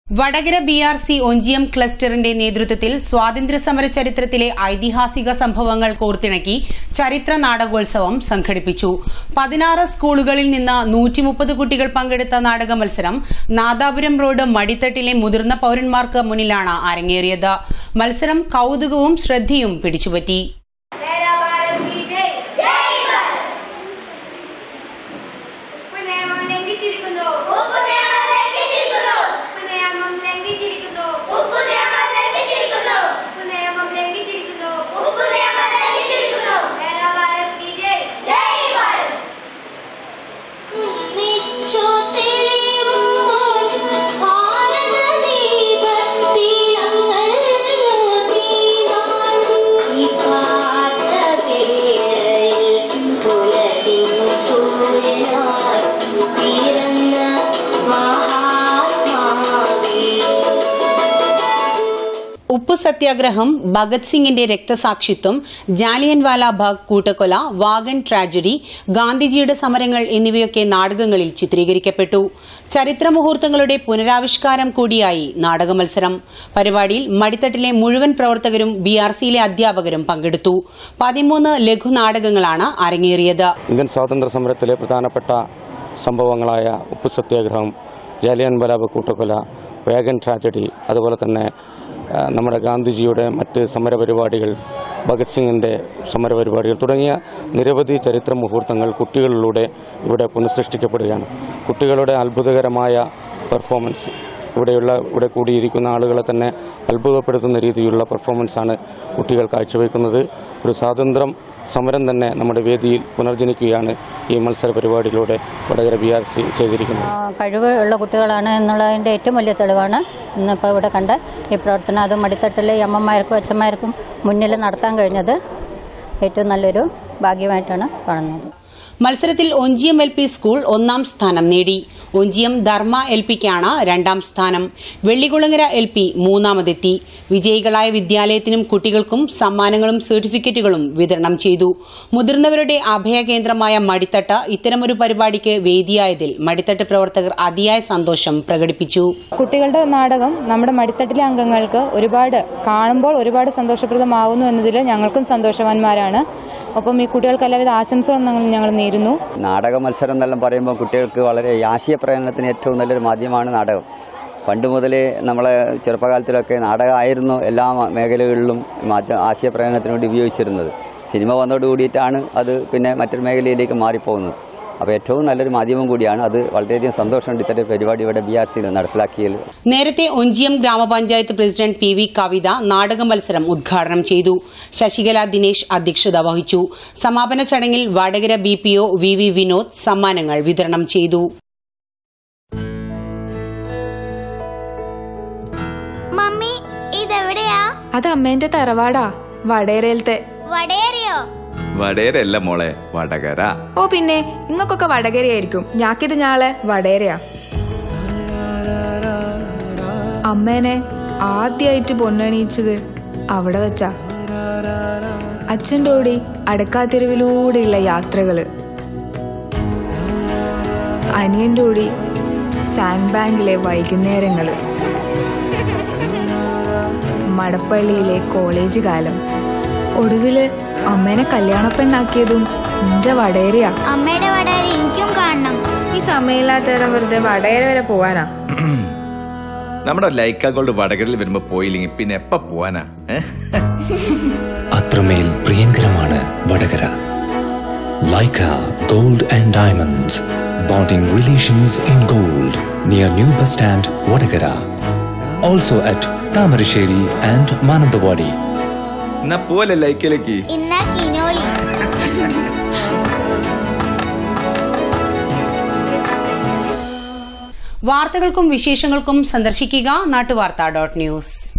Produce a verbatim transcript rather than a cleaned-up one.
Vadakara B R C Onchiyam ക്ലസ്റ്ററിന്റെ നേതൃത്വത്തിൽ സ്വാതന്ത്ര്യസമര ചരിത്രത്തിലെ ഐതിഹാസിക സംഭവങ്ങൾ കോർത്തിണക്കി ചരിത്ര നാടകോത്സവം സംഘടിപ്പിച്ചു. പതിനാറ് സ്കൂളുകളിൽ നിന്ന് നൂറ്റി മുപ്പത് കുട്ടികൾ പങ്കെടുത്ത നാടക മത്സരം നാദാപുരം റോഡ് മടിത്തട്ടിലെ മുതിർന്ന പൌരന്മാർക്ക് മുന്നിലാണ് അരങ്ങേറിയത്. മത്സരം കൌതുകവും ശ്രദ്ധയും പിടിച്ചുപറ്റി. ഉപ്പ് സത്യാഗ്രഹം, ഭഗത് സിംഗിന്റെ രക്തസാക്ഷിത്വം, ജാലിയൻവാല ബാഗ് കൂട്ടക്കൊല, വാഗൺ ട്രാജഡി, ഗാന്ധിജിയുടെ സമരങ്ങൾ എന്നിവയൊക്കെ നാടകങ്ങളിൽ ചിത്രീകരിക്കപ്പെട്ടു. ചരിത്ര മുഹൂർത്തങ്ങളുടെ പുനരാവിഷ്കാരം കൂടിയായി നാടക മത്സരം. പരിപാടിയിൽ മടിത്തട്ടിലെ മുഴുവൻ പ്രവർത്തകരും ബി ആർ സിയിലെ അധ്യാപകരും പങ്കെടുത്തു. പതിമൂന്ന് ലഘുനാടകങ്ങളാണ് അരങ്ങേറിയത്. ഇന്ത്യൻ സ്വാതന്ത്ര്യ സമരത്തിലെ പ്രധാനപ്പെട്ട സംഭവങ്ങളായ ഉപ്പ് സത്യാഗ്രഹം, ജാലിയൻവാല ബാഗ് കൂട്ടക്കൊല, വാഗൺ ട്രാജഡി, അതുപോലെ തന്നെ നമ്മുടെ ഗാന്ധിജിയുടെ മറ്റ് സമരപരിപാടികൾ, ഭഗത് സിംഗിൻ്റെ സമരപരിപാടികൾ തുടങ്ങിയ നിരവധി ചരിത്ര മുഹൂർത്തങ്ങൾ കുട്ടികളിലൂടെ ഇവിടെ പുനഃസൃഷ്ടിക്കപ്പെടുകയാണ്. കുട്ടികളുടെ അത്ഭുതകരമായ പെർഫോമൻസ്, ഇവിടെയുള്ള ഇവിടെ കൂടിയിരിക്കുന്ന ആളുകളെ തന്നെ അത്ഭുതപ്പെടുത്തുന്ന രീതിയിലുള്ള പെർഫോമൻസാണ് കുട്ടികൾ കാഴ്ചവെക്കുന്നത്. ഒരു സ്വാതന്ത്ര്യം സമരം തന്നെ നമ്മുടെ വേദിയിൽ പുനർജനിക്കുകയാണ് ഈ മത്സര പരിപാടിയിലൂടെ വടകര ബി ആർ സി ചെയ്തിരിക്കുന്നത്. കഴിവുള്ള കുട്ടികളാണ് എന്നുള്ളതിൻ്റെ ഏറ്റവും വലിയ തെളിവാണ് ഇന്നിപ്പോൾ ഇവിടെ കണ്ട ഈ പ്രവർത്തനം. അത് മടിത്തട്ടിലെ അമ്മമാർക്കും അച്ഛന്മാർക്കും മുന്നിൽ നടത്താൻ കഴിഞ്ഞത് ഏറ്റവും നല്ലൊരു ഭാഗ്യമായിട്ടാണ് കാണുന്നത്. മത്സരത്തിൽ ഒഞ്ചിയം എൽ പി സ്കൂൾ ഒന്നാം സ്ഥാനം നേടി. ഒഞ്ചിയം ധർമ്മ എൽ പിക്കാണ് രണ്ടാം സ്ഥാനം. വെള്ളികുളങ്ങര എൽ പി മൂന്നാമതെത്തി. വിജയികളായ വിദ്യാലയത്തിനും കുട്ടികൾക്കും സമ്മാനങ്ങളും സർട്ടിഫിക്കറ്റുകളും വിതരണം ചെയ്തു. മുതിർന്നവരുടെ അഭയകേന്ദ്രമായ മടിത്തട്ട് ഇത്തരമൊരു പരിപാടിക്ക് വേദിയായതിൽ മടിത്തട്ട് പ്രവർത്തകർ അതിയായ സന്തോഷം പ്രകടിപ്പിച്ചു. കുട്ടികളുടെ നാടകം നമ്മുടെ മടിത്തട്ടിലെ അംഗങ്ങൾക്ക് ഒരുപാട് കാണുമ്പോൾ ഒരുപാട് സന്തോഷപ്രദമാവുന്നു എന്നതിൽ ഞങ്ങൾക്കും സന്തോഷവാന്മാരാണ്. ഒപ്പം ഈ കുട്ടികൾക്ക് എല്ലാവിധ ആശംസകളും ഞങ്ങൾ നേരുന്നു. നാടക മത്സരം എന്നെല്ലാം പറയുമ്പോൾ കുട്ടികൾക്ക് വളരെ ആശയ പ്രകടനത്തിന് ഏറ്റവും നല്ലൊരു മാധ്യമമാണ് നാടകം. പണ്ട് മുതലേ നമ്മളെ ചെറുപ്പകാലത്തിലൊക്കെ നാടകമായിരുന്നു എല്ലാ മേഖലകളിലും ആശയപ്രകടനത്തിന് വേണ്ടി ഉപയോഗിച്ചിരുന്നത്. സിനിമ വന്നതോട് കൂടിയിട്ടാണ് അത് പിന്നെ മറ്റൊരു മേഖലയിലേക്ക് മാറിപ്പോകുന്നത്. അപ്പോൾ ഏറ്റവും നല്ലൊരു മാധ്യമം കൂടിയാണ്. അത് വളരെയധികം സന്തോഷമുണ്ട് ഇത്തരം പരിപാടി ഇവിടെ ബി ആർ സി നടപ്പിലാക്കിയത്. നേരത്തെ ഒഞ്ചിയം ഗ്രാമപഞ്ചായത്ത് പ്രസിഡന്റ് പി വി കവിത നാടക മത്സരം ഉദ്ഘാടനം ചെയ്തു. ശശികല ദിനേശ് അധ്യക്ഷത വഹിച്ചു. സമാപന ചടങ്ങിൽ Vadakara B P O V V Vinod സമ്മാനങ്ങൾ വിതരണം ചെയ്തു. മമ്മി, ഇതെവിടെയാ? അത് അമ്മേന്റെ തറവാടാ, വടകരയിലത്തെ. വടകരയോ? വടകരയല്ല മോളെ, വടകര. ഓ പിന്നെ ഇങ്ങക്കൊക്കെ വടകരയായിരിക്കും. ഞാക്കിത് ഞാളെ വടകരയാ. അമ്മേനെ ആദ്യായിട്ട് പൊന്നണീച്ചത് അവിടെ വെച്ചാ. അച്ഛൻ്റെ ഓടി അടക്കാത്തെരുവിലൂടെയുള്ള യാത്രകള്, അനിയൻ്റെ ഓടി സാൻഡ് ബാങ്കിലെ വൈകുന്നേരങ്ങള്, മടപ്പള്ളിയിലെ കോളേജ് കാലം, ഒടുവില് അമ്മേനെ കല്യാണ പെണ്ണാക്കിയതും എന്റെ വടകരയാ. അമ്മയുടെ വടകര എനിക്കും കാണണം. ഈ സമയമില്ലാത്തരം വെറുതെ വടകര വരെ പോവാനാ? നമ്മുടെ ലൈക്ക ഗോൾഡ് വടകരയിൽ വരുമ്പോ പോയില്ലെങ്കിൽ പിന്നെ എപ്പ പോവാനാ? അത്രമേൽ പ്രിയങ്കരമാണ് Vadakara. Laika gold and diamonds, bonding relations in gold, near new bus stand, Vadakara. Also at Thamarassery and Mananthavady. എന്നാ പോലെ ലൈക്കിലേക്ക്. വാർത്തകൾക്കും വിശേഷങ്ങൾക്കും സന്ദർശിക്കുക നാട്ടുവാർത്ത ഡോട്ട് ന്യൂസ്.